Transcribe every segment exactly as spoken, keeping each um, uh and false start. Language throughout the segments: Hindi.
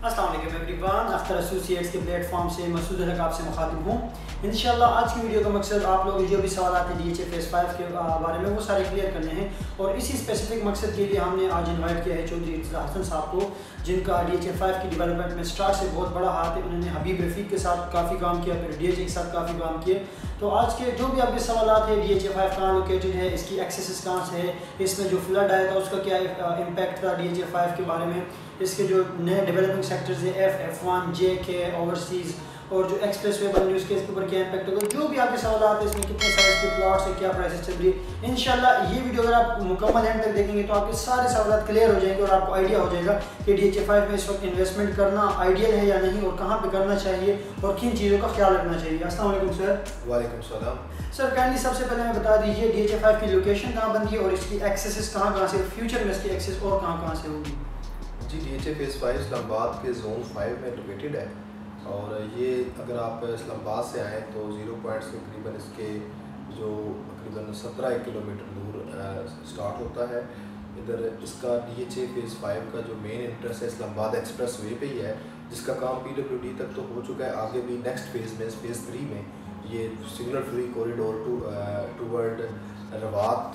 अस्सलाम वालेकुम एवरीवन, अख्तर एसोसिएट्स के प्लेटफॉर्म से मसूद हक आपसे मुखातिब हूँ। इंशाल्लाह आज की वीडियो का मकसद आप लोग जो भी सवाल आते हैं D H A phase five के बारे में वो सारे क्लियर करने हैं, और इसी स्पेसिफिक मकसद के लिए हमने आज इनवाइट किया है चौधरी हसन साहब को, जिनका डी एच ए फाइव की डेवलपमेंट में स्टार्ट से बहुत बड़ा हाथ है। उन्होंने हबीब रफ़ीक के साथ काफ़ी काम किया, फिर डी एच ए के साथ काफ़ी काम किए। तो आज के जो भी आपके सवाल हैं, डी एच ए फाइव कहाँ लोकेटेड है, इसकी एक्सेस कहाँ से है, इसमें जो फ्लड आया था उसका क्या इम्पैक्ट था डी एच ए फाइव के बारे में, इसके जो नए डेवलपिंग सेक्टर्स है F F one J K overseas, और जो एक्सप्रेस वे बन रही है उसके इसके ऊपर क्या इम्पैक्ट होगा, जो भी आपके सवाल आते हैं इसमें कितने साइज के प्लॉट्स है, क्या प्राइसेस चल रही है। इंशाल्लाह ये वीडियो अगर आप मुकम्मल एंड तक देखेंगे तो आपके सारे सवाल क्लियर हो जाएंगे और आपको आइडिया हो जाएगा कि डी एच ए फाइव में इस वक्त इन्वेस्टमेंट करना आइडियल है या नहीं, और कहाँ पे करना चाहिए और किन चीज़ों का ख्याल रखना चाहिए। अस्सलाम वालेकुम सर। वालेकुम सलाम सर काइंडली सबसे पहले मैं बता दीजिए डी एच ए फाइव की लोकेशन कहाँ बनती है और इसकी एक्सेस कहाँ कहाँ से, फ्यूचर में इसकी एक्सेस और कहाँ कहाँ से होगी। जी, D H A phase five Islamabad के जोन फाइव में लोकेटेड है, और ये अगर आप इस्लामाबाद से आएँ तो ज़ीरो पॉइंट से तकरीबन इसके जो तकरीबन सत्रह किलोमीटर दूर स्टार्ट होता है। इधर इसका D H A phase five का जो मेन इंट्रेंस है इस्लामाबाद एक्सप्रेस वे पे ही है, जिसका काम पी डब्ल्यू डी तक तो हो चुका है। आगे भी नेक्स्ट फेज़ में फेज़ थ्री में ये signal free corridor to toward Rawat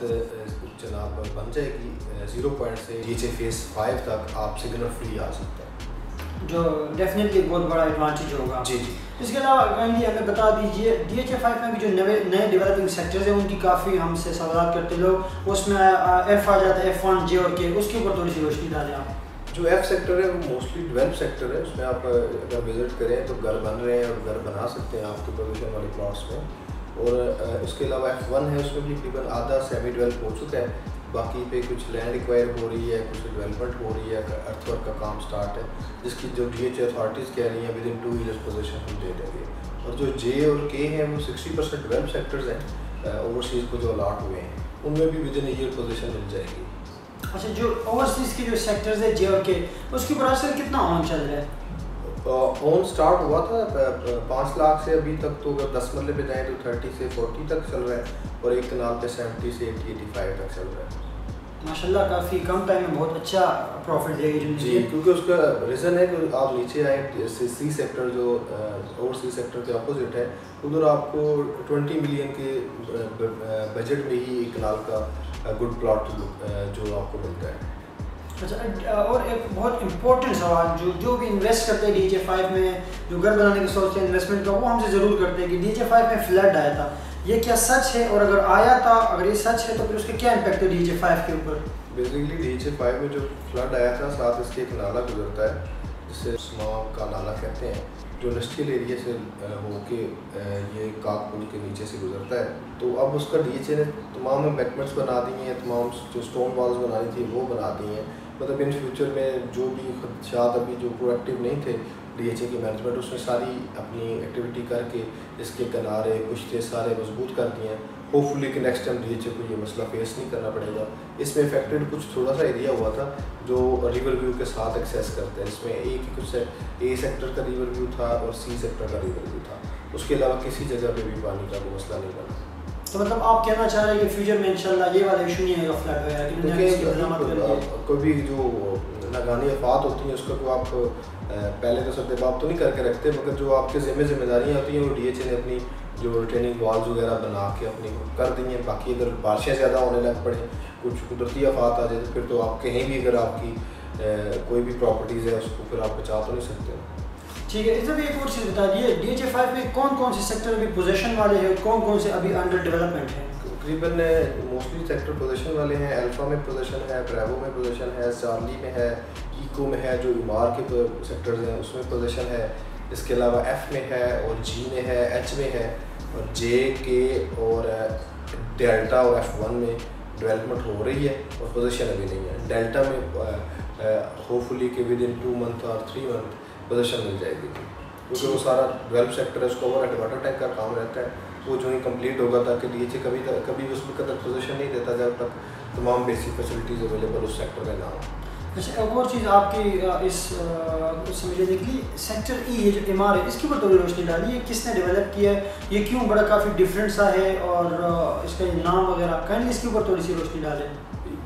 जनाब बन जाएगी। ज़ीरो पॉइंट से D H A phase five तक आप सिग्नल फ्री आ सकते हैं, जो डेफिनेटली बहुत बड़ा एडवांटेज होगा। जी जी। इसके अलावा काइंडली हमें बता दीजिए डी एच ए फाइव में भी जो नए नए डेवलपिंग सेक्टर्स हैं उनकी काफ़ी हमसे सवाल करते लोग, उसमें एफ आ जाता है एफ वन जे और के, उसके ऊपर थोड़ी सी रोशनी डालें आप। जो एफ सेक्टर है वो मोस्टली डेवलप सेक्टर है, उसमें आप अगर विज़िट करें तो घर बन रहे हैं और घर बना सकते हैं आपके प्रोविजन वाले प्लॉट्स में। और इसके अलावा एफ वन है, उसमें भी तकरीबन आधा सेमी डेवलप हो चुका है, बाकी पे कुछ लैंड एक्वायर हो रही है, कुछ डेवलपमेंट हो रही है, अर्थवर्क का काम स्टार्ट है, जिसकी जो डी एच ए अथॉरिटीज़ कह रही हैं within two years position हम दे देंगे। और जो जे और के हैं वो सिक्सटी परसेंट डेवलप सेक्टर्स हैं, ओवरसीज़ को जो अलाट हुए हैं उनमें भी विद इन ईयर पोजीशन मिल जाएगी। अच्छा, जो ओवरसीज़ के जो सेक्टर्स है जे और के, उसके ऊपर आजकल कितना ऑन चल रहा है? ऑन स्टार्ट हुआ था पाँच लाख से, अभी तक तो अगर दस मरले पे जाएँ तो थर्टी से फोर्टी तक चल रहा है, और एक कनाल पे सेवेंटी से एटी एटी फाइव तक चल रहा है। माशाल्लाह काफ़ी कम टाइम में बहुत अच्छा प्रॉफिट देगी जी, क्योंकि उसका रीज़न है कि आप नीचे आए सी सेक्टर जो ओवरसीज सेक्टर के अपोजिट है, उधर आपको ट्वेंटी मिलियन के बजट में ही एक कनाल का गुड प्लॉट जो आपको मिलता है। अच्छा, और एक बहुत इंपॉर्टेंट सवाल जो जो भी इन्वेस्ट करते हैं डी एच ए फाइव में, जो घर बनाने की सोचते हैं इन्वेस्टमेंट का, वो हमसे ज़रूर करते हैं कि डी एच ए फाइव में फ्लड आया था, ये क्या सच है, और अगर आया था, अगर ये सच है तो फिर उसके क्या इम्पैक्ट है डी एच ए फाइव के ऊपर। Basically D H A five में जो फ्लड आया था, साथ इसके एक नाला गुजरता है जिसे स्माव का नाला कहते हैं, जो इंडस्ट्रियल एरिया से होके ये काकपुल के नीचे से गुजरता है। तो अब उसका डी एच ए ने तमाम एम्बैंकमेंट्स बना दी हैं, तमाम जो स्टोन वॉल्स बनानी थी वो बना दी हैं। मतलब इन फ्यूचर में जो भी खदशात अभी जो प्रोएक्टिव नहीं थे डी एच ए की मैनेजमेंट, उसने सारी अपनी एक्टिविटी करके इसके किनारे पुश्ते सारे मजबूत कर दिए हैं। होपफुली कि next time D H A को ये मसला फेस नहीं करना पड़ेगा। इसमें इफेक्टेड कुछ थोड़ा सा एरिया हुआ था जो रिवर व्यू के साथ एक्सेस करते हैं, इसमें एक ही कुछ ए सेक्टर का रिवर व्यू था और सी सेक्टर का रिवर व्यू था, उसके अलावा किसी जगह पे भी पानी का कोई मसला नहीं बना। तो मतलब आप कहना चाह रहे हैं कि फ्यूचर में इंशाल्लाह ये वाला इशू नहीं आएगा फ्लड वगैरह, कोई भी जो नागानी आफात होती हैं उसका को आप पहले तो सद्देबाब तो नहीं करके रखते, मगर जो आपके ज़िम्मे जिम्मेदारियाँ होती हैं वो डी एच ए ने अपनी जो रिटेनिंग वॉल्स वगैरह बना के अपनी कर दी हैं। बाकी अगर बारिशें ज़्यादा होने लग पड़े, कुछ कुदरती आफात आ जाए, तो फिर तो आप कहीं भी अगर आपकी ए, कोई भी प्रॉपर्टीज़ है उसको फिर आप बचा तो नहीं सकते। ठीक है, इस भी एक और चीज़ बता दिए डी एच ए फाइव में कौन कौन से सेक्टर अभी पोजीशन वाले हैं, कौन कौन से अभी अंडर डेवलपमेंट है? तकरीबन मोस्टली सेक्टर पोजीशन वाले हैं। अल्फा में पोजीशन है, ब्रेवो में पोजीशन है, चार्ली में है, इको में है, जो इमार के सेक्टर्स हैं उसमें पोजीशन है। इसके अलावा एफ में है और जी में है, एच में है, और जे के और डेल्टा और एफ वन में डेवलपमेंट हो रही है और पोजीशन अभी नहीं है। डेल्टा में होपफुली कि विद इन टू मंथ और थ्री मंथ पोजीशन मिल जाएगी, क्योंकि वो सारा डेवलप सेक्टर है, उसको ओवर वाटर टैंक का काम रहता है, वो जो ही कंप्लीट होगा, ताकि डी एच ए कभी कभी उसमें कदर पोजीशन नहीं देता जब तक तमाम बेसिक फैसिलिटीज़ अवेलेबल उस सेक्टर में ना हो। अच्छा, एक और चीज़ आपकी इस समझ लेने के लिए सेक्टर ई है जो एम आर है, इसके ऊपर थोड़ी रोशनी डाली है, किसने डेवलप किया है, ये क्यों बड़ा काफ़ी डिफरेंट सा है, और इसका नाम वगैरह काइंडली इसके ऊपर थोड़ी सी रोशनी डालें।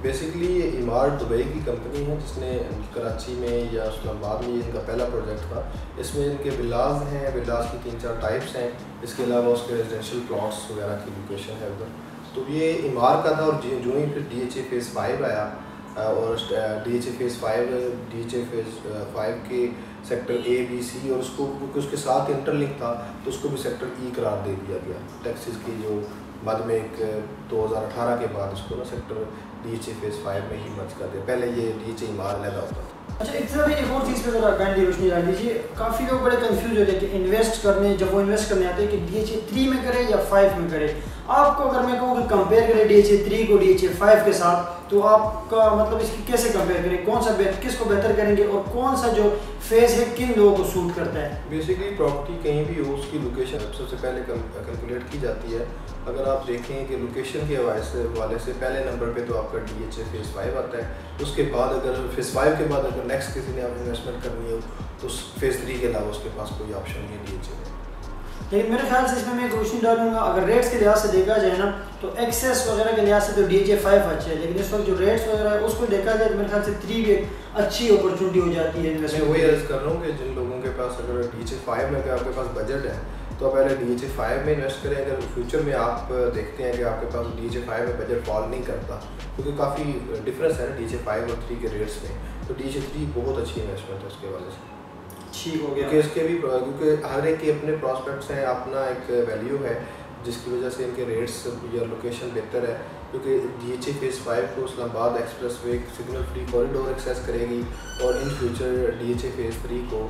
बेसिकली ये इमारत दुबई की कंपनी है जिसने कराची में या इस्लामाबाद में इनका पहला प्रोजेक्ट था। इसमें इनके विलाज हैं, विलाज की तीन चार टाइप्स हैं, इसके अलावा उसके रेजिडेंशियल प्लॉट्स वगैरह की लोकेशन है उधर। तो ये इमारत का था और जो ही फिर D H A phase five आया और D H A phase five D H A phase five के सेक्टर ए बी सी और उसको क्योंकि उसके साथ इंटरलिंक था तो उसको भी सेक्टर ई करार दे दिया गया। टैक्सीज की जो बाद में एक दो हज़ार अठारह के बाद उसको ना sector D H A phase five में ही मर्ज कर दिया। पहले ये डी एच ए इमारत लगा होता था। अच्छा, एक तरह एक और चीज़ पे ज़रा काइंडली रोशनी डाल दीजिए। काफ़ी लोग बड़े कंफ्यूज हो रहे हैं कि इन्वेस्ट करने जब वो इन्वेस्ट करने आते हैं कि डी एच ए थ्री में करें या फाइव में करें। आपको अगर मैं कहूँ कि कंपेयर करें डी एच ए थ्री को डी एच ए फाइव के साथ, तो आपका मतलब इसकी कैसे कंपेयर करें, कौन सा किसको बेहतर करेंगे और कौन सा जो फेज़ है किन लोगों को सूट करता है? बेसिकली प्रॉपर्टी कहीं भी हो उसकी लोकेशन सबसे पहले कैलकुलेट की जाती है। अगर आप देखें कि लोकेशन के हवाले से हवाले से पहले नंबर पे तो आपका D H A phase five आता है। उसके बाद अगर फेज़ फाइव के बाद अगर नेक्स्ट किसी ने आप इन्वेस्टमेंट करनी हो तो फेज़ थ्री के अलावा उसके पास कोई ऑप्शन नहीं है डी एच ए में। लेकिन मेरे ख्याल से इसमें मैं एक रोशनी डालूंगा, अगर रेट्स के लिहाज से देखा जाए ना तो एक्सेस वगैरह के लिहाज से तो डी एच ए फाइव अच्छा है, लेकिन इस वक्त जो रेट्स वगैरह है उसको देखा जाए तो मेरे ख्याल से थ्री भी एक अच्छी अपॉर्चुनिटी हो जाती है इन्वेस्टमेंट। मैं वही अर्ज कर रहा हूँ कि जिन लोगों के पास अगर डी एच ए फाइव में अगर आपके पास बजट है तो आप पहले डी एच ए फाइव में इन्वेस्ट करें। अगर फ्यूचर में आप देखते हैं कि आपके पास डी एच ए फाइव में बजट फॉल नहीं करता, क्योंकि काफ़ी डिफरेंस है ना डी एच ए फाइव और थ्री के रेट्स में, तो डी एच ए थ्री बहुत अच्छी इन्वेस्टमेंट है उसके वजह से। ठीक हो गया क्योंकि इसके भी क्योंकि हर एक के अपने प्रॉस्पेक्ट्स हैं, अपना एक वैल्यू है जिसकी वजह से इनके रेट्स या लोकेशन बेहतर है। क्योंकि D H A phase five को Islamabad expressway signal free corridor access करेगी और in future D H A phase three को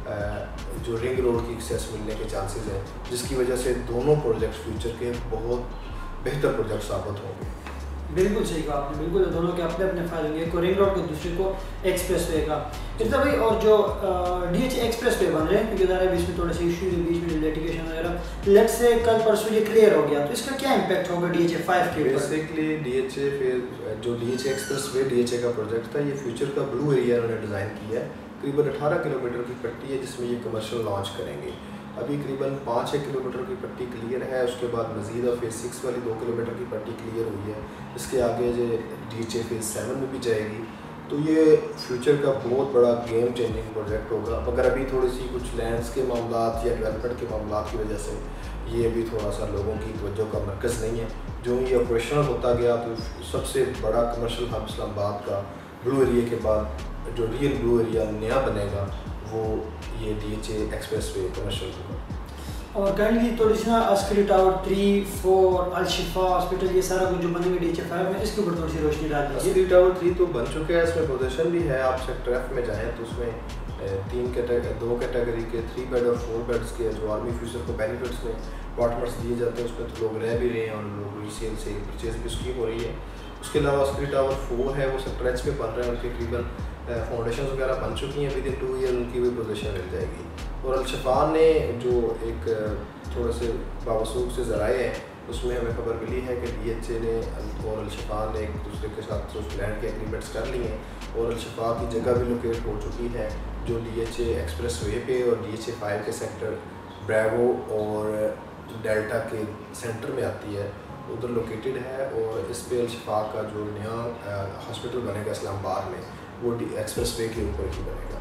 जो रिंग रोड की एक्सेस मिलने के चांसेस हैं, जिसकी वजह से दोनों प्रोजेक्ट्स फ्यूचर के बहुत बेहतर प्रोजेक्ट साबित होंगे। बिल्कुल सही कहा आपने, बिल्कुल दोनों के अपने अपने फायदे होंगे, एक को रिंग रोड को दूसरे को एक्सप्रेस वे का। इतना भाई और जो D H A expressway बन रहे हैं क्योंकि ज़रा बीच में थोड़े से इशू बीच में लिटिगेशन वगैरह, लेट से कल परसों ये क्लियर हो गया तो इसका क्या इम्पैक्ट होगा डी एच ए फाइव के ऊपर? बेसिकली डी एच ए फिर जो D H A expressway D H A का प्रोजेक्ट था, ये फ्यूचर का ब्लू एरिया उन्होंने डिज़ाइन किया है। करीबन अठारह किलोमीटर की पट्टी है जिसमें ये कमर्शियल लॉन्च करेंगे। अभी करीबन पाँच छः किलोमीटर की पट्टी क्लियर है, उसके बाद मज़ीद और फेज़ सिक्स वाली दो किलोमीटर की पट्टी क्लियर हुई है। इसके आगे जो D H A phase seven में भी जाएगी। तो ये फ्यूचर का बहुत बड़ा गेम चेंजिंग प्रोजेक्ट होगा। मगर अभी थोड़ी सी कुछ लैंड्स के मामलात या डेवलपमेंट के मामलात की वजह से ये भी थोड़ा सा लोगों की तवज्जो का मरकज़ नहीं है। जो ये ऑपरेशनल होता गया तो सबसे बड़ा कमर्शियल हब इस्लामाबाद का ब्लू एरिया के बाद जो रियल ब्लू एरिया नया बनेगा वो ये D H A expressway commercial होगा। और काइंडली थोड़ी सी ना Askari tower three four Al-Shifa hospital ये सारा कुछ जो बनेंगे डी एच ए फाइव में, इसके ऊपर थोड़ी सी रोशनी डाल दीजिए। अस्करी टावर थ्री तो बन चुके हैं, इसमें पोजीशन भी है। आप सेक्टर एफ में जाएँ तो उसमें तीन कैटेगरी दो कैटेगरी के थ्री बेड और फोर बेड्स के जो आर्मी फ्यूचर को बेनिफिट्स में अपार्टमेंट्स दिए जाते हैं, उसमें तो लोग रह भी रहे हैं और लोग रीसेल से परचेज भी स्कीम हो रही है। उसके अलावा अस्करी टावर फोर है वो सेक्टर एच में बन रहे हैं, उनके तकरीबन फाउंडेशन वगैरह बन चुकी हैं। विद इन टू ईयर उनकी भी पोजीशन मिल जाएगी। और अल-शिफा ने जो एक थोड़े से बावसूख से ज़राए हैं उसमें हमें खबर मिली है कि डी एच ए ने और अल-शिफा ने एक दूसरे के साथ उस लैंड के एग्रीमेंट्स कर लिए हैं और अल-शिफा की जगह भी लोकेट हो चुकी है जो D H A expressway पे और डी एच ए फाइव के सेक्टर ब्रेवो और डेल्टा के सेंटर में आती है, उधर लोकेटेड है। और इस पे अल-शिफा का जो नया हॉस्पिटल बनेगा इस्लामाबाद में वो एक्सप्रेस वे के ऊपर ही बनेगा।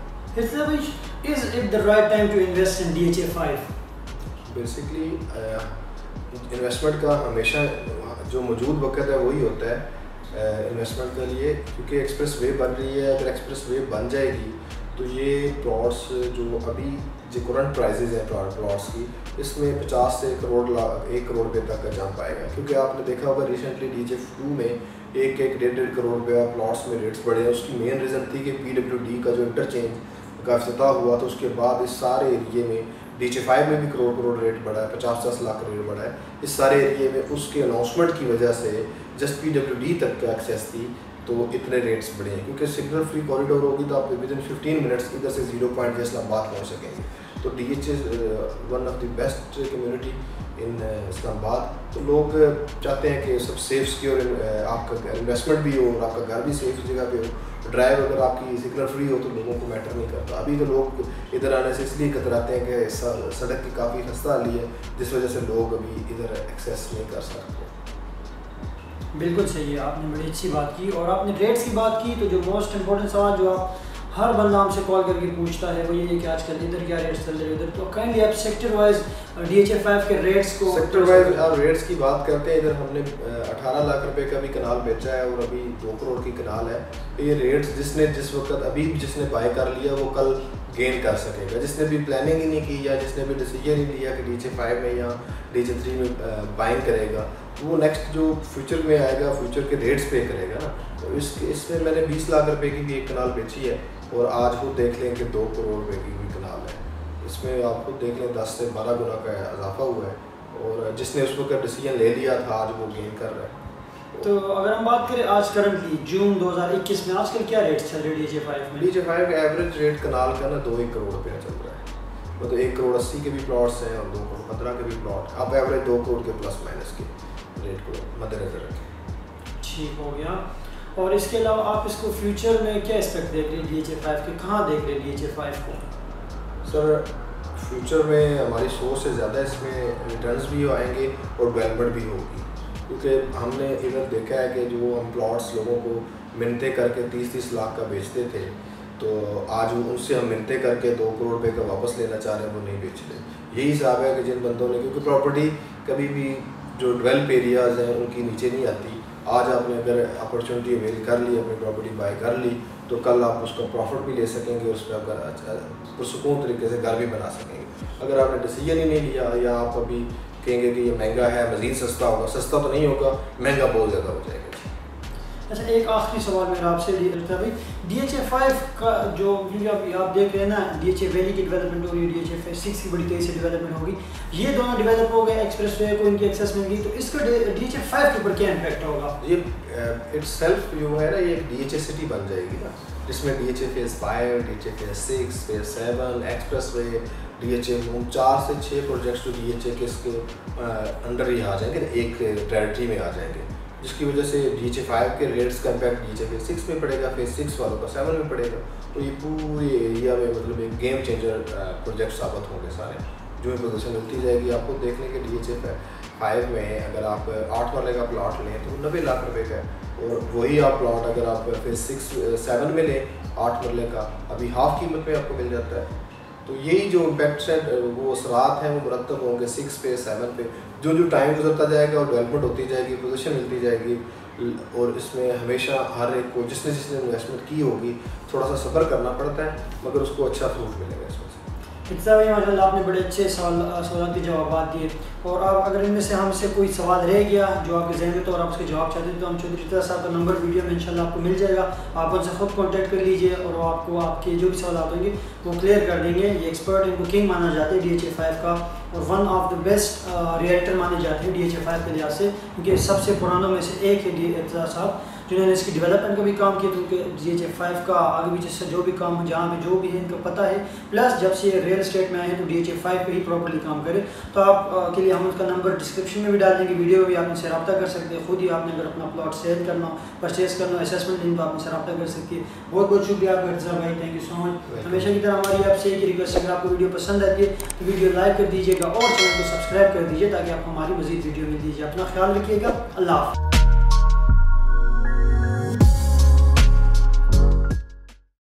Is it the right time to invest in D H A five? Basically investment का हमेशा जो मौजूद वक्त है वही होता है इन्वेस्टमेंट के लिए, क्योंकि एक्सप्रेस वे बन रही है। अगर एक्सप्रेस वे बन जाएगी तो ये प्लॉट्स जो अभी जो करंट प्राइजेज हैं प्लॉट्स की, इसमें पचास से करोड़ लाख एक करोड़ रुपये तक का जंप पाएगा। क्योंकि आपने देखा होगा recently D H A two में एक एक डेढ़ डेढ़ करोड़ रुपया प्लॉट्स में रेट्स बढ़े हैं। उसकी मेन रीज़न थी कि पी डब्ल्यू डी का जो इंटरचेंज का इफ्तिताह हुआ तो उसके बाद इस सारे एरिए में डी एच ए फाइव में भी करोड़ करोड़ रेट बढ़ा है, पचास पचास लाख का रेट बढ़ा है इस सारे एरिए में। उसके अनाउंसमेंट की वजह से जस्ट पी डब्ल्यू डी तक का एक्सेस थी तो इतने रेट्स बढ़े हैं। क्योंकि सिग्नल फ्री कॉरिडोर होगी तो आप विद इन फिफ्टीन मिनट्स इधर से जीरो पॉइंट इस्लामाबाद पहुँच सकेंगे। तो D H A one of the best community in Islamabad. तो लोग चाहते हैं कि सब सेफ सिक्योर आपका इन्वेस्टमेंट भी हो और आपका घर भी सेफ जगह पे हो। ड्राइव अगर आपकी सिग्नल फ्री हो तो लोगों को मैटर नहीं करता। अभी तो लोग इधर आने से इसलिए कतराते हैं कि सड़क की काफ़ी खस्ता हाली है जिस वजह से लोग अभी इधर एक्सेस नहीं कर सकते। बिल्कुल सही है, आपने बड़ी अच्छी बात की। और आपने रेट्स की बात की तो जो मोस्ट इम्पोर्टेंट सवाल जो आप हर बंदा हमसे कॉल करके पूछता है वो ये है कि आजकल इधर क्या रेट्स चल रहे हैं उधर, तो काइंडली आप sector wise D H A five के रेट्स को सेक्टर वाइज आप रेट्स की बात करते हैं। इधर हमने अठारह लाख रुपए का भी कनाल बेचा है और अभी दो करोड़ की कनाल है। तो ये रेट्स जिसने जिस वक्त अभी जिसने बाय कर लिया वो कल गेन कर सकेगा। जिसने भी प्लानिंग ही नहीं की या जिसने भी डिसीजन ही लिया कि डी एच ए फाइव में या डी एच ए थ्री में बाइंग करेगा तो वो नेक्स्ट जो फ्यूचर में आएगा फ्यूचर के रेट्स पे करेगा ना। तो इस इसमें मैंने बीस लाख रुपए की भी एक कनाल बेची है और आज खुद देख लें कि दो करोड़ रुपए की भी कनाल है। इसमें आप खुद देख लें दस से बारह गुना का इजाफा हुआ है और जिसने उस वक्त डिसीजन ले लिया था आज वो गेन कर रहा है। तो अगर हम बात करें आज करंटली जून दो हज़ार इक्कीस में आजकल क्या रेट्स चल रहे हैं डी एच ए फाइव में? डी एच ए फाइव का एवरेज रेट कनाल का ना दो एक करोड़ रुपया चल रहा है। मतलब एक करोड़ अस्सी के भी प्लॉट्स हैं और दो करोड़ पंद्रह के भी प्लॉट। आप एवरेज दो करोड़ के प्लस माइनस के रेट को मद्देनजर रखें। ठीक हो गया। और इसके अलावा आप इसको फ्यूचर में क्या एक्सपेक्ट देख रहे हैं डी एच ए फाइव के, कहाँ देख रहे हैं डी एच ए फाइव को? सर फ्यूचर में हमारी सोच से ज़्यादा इसमें रिटर्न्स भी आएंगे और डेवलपमेंट भी होगी। क्योंकि हमने इधर देखा है कि जो हम प्लॉट्स लोगों को मिनते करके तीस तीस लाख का बेचते थे तो आज उनसे हम मिनते करके दो करोड़ रुपए का वापस लेना चाह रहे हैं वो नहीं बेच रहे। यही हिसाब है कि जिन बंदों ने, क्योंकि प्रॉपर्टी कभी भी जो डेवलप एरियाज़ हैं उनकी नीचे नहीं आती। आज आपने अगर अपॉर्चुनिटी अवेल कर ली, अपनी प्रॉपर्टी बाय कर ली तो कल आप उसका प्रॉफिट भी ले सकेंगे, उस पर अगर अच्छा पुरसकून तरीके से घर भी बना सकेंगे। अगर आपने डिसीजन ही नहीं लिया या आप अभी कहेंगे कि ये महंगा है मज़ीद सस्ता होगा, सस्ता तो नहीं होगा, महंगा बहुत ज़्यादा हो जाएगा। अच्छा, एक आखिरी सवाल मेरा आपसे था भाई, डी एच ए फाइव का जो क्योंकि आप देख रहे हैं ना डी एच ए वैली की डेवलपमेंट हो रही है, डी एच ए सिक्स की बड़ी तेज़ी से डेवलपमेंट होगी, ये दोनों डेवलप हो गए, एक्सप्रेस वे को इनकी एक्सेस मिल गई, तो इसका डी एच ए फाइव के ऊपर क्या इम्पैक्ट होगा? ये इट्स सेल्फ जो है ना ये एक डी एच ए सिटी बन जाएगी ना, जिसमें D H A phase five, D H A phase six, phase seven, expressway, D H A चार से छः प्रोजेक्ट्स जो डी एच ए के इसके अंडर ही आ जाएंगे, एक टेरिटरी में आ जाएंगे, जिसकी वजह से डी एच ए फाइव के रेट्स का impact D H A phase six में पड़ेगा, फेज सिक्स वालों का सेवन में पड़ेगा। तो ये पूरे एरिया में मतलब एक गेम चेंजर प्रोजेक्ट साबित होंगे सारे, जो भी पोजीशन मिलती जाएगी आपको देखने के। डी एच ए फाइव में अगर आप आठ वाले का प्लॉट लें तो नब्बे लाख रुपए का है और वही आप प्लॉट अगर आप फेज सिक्स सेवन में लें आठ मरले का अभी हाफ कीमत में आपको मिल जाता है। तो यही जो इम्पैक्ट्स है वो असरात हैं वो मुरतब होंगे सिक्स पे सेवन पे, जो जो टाइम गुजरता जाएगा और डेवलपमेंट होती जाएगी, पोजीशन मिलती जाएगी। और इसमें हमेशा हर एक को जिसने जिसने इन्वेस्टमेंट की होगी थोड़ा सा सब्र करना पड़ता है, मगर उसको अच्छा फ्रूट मिलेगा इसमें से। इतना भाई माशाल्लाह आपने बड़े अच्छे सवाल सवाल के जवाब दिए। और आप अगर इनमें से हमसे कोई सवाल रह गया जो आपके जहन में तो और आप उसके जवाब चाहते हैं तो हम चौधरी इफ्तियार साहब का नंबर वीडियो में इंशाल्लाह आपको मिल जाएगा, आप उनसे खुद कांटेक्ट कर लीजिए और वो आपको आपके जो भी सवाल होंगे वो क्लियर कर देंगे। ये एक्सपर्ट इनको किंग माना जाता है डी एच ए फाइव का और one of the best reactor माने जाते हैं डी एच ए फाइव के लिहाज से, क्योंकि सबसे पुरानों में से एक है डी इफ्तियार साहब जिन्होंने इसकी डेवलपमेंट का भी काम किया, क्योंकि डी एच ए फाइव का आगे पीछे से जो भी काम जहाँ पे जो भी है इनको पता है। प्लस जब से ये रियल स्टेट में आए हैं तो डी एच ए फाइव पे ही प्रॉपर्ली काम करे। तो आप आ, के लिए हम उसका नंबर डिस्क्रिप्शन में भी डाल देंगे, वीडियो में भी आप उनसे रब्ता कर सकते हैं। खुद ही आपने अगर अपना प्लॉट सेल करना हो, परचेज करना हो, असेसमेंट लेना तो आप उनसे रब्ता कर सकते हैं। बहुत बहुत शुक्रिया आपका इर्तिज़ा भाई, थैंक यू सो मच। हमेशा की तरह हमारी आपसे एक रिक्वेस्ट, अगर आपको वीडियो पसंद आती है तो वीडियो लाइक कर दीजिएगा और चैनल को सब्सक्राइब कर दीजिए ताकि आपको हमारी मज़ीद वीडियो मिल दीजिए। अपना ख्याल रखिएगा, अल्लाह हाफ़िज़।